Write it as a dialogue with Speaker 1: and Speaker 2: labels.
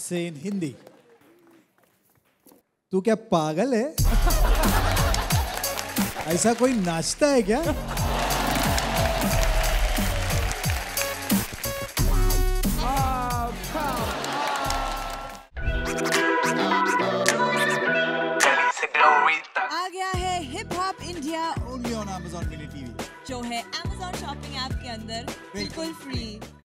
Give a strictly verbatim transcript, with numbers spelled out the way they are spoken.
Speaker 1: से इन हिंदी। तू क्या पागल है? ऐसा कोई नाचता है क्या?
Speaker 2: आ गया है hip hop India
Speaker 1: Only on Amazon Mini T V,
Speaker 2: जो है Amazon शॉपिंग ऐप के अंदर बिल्कुल फ्री।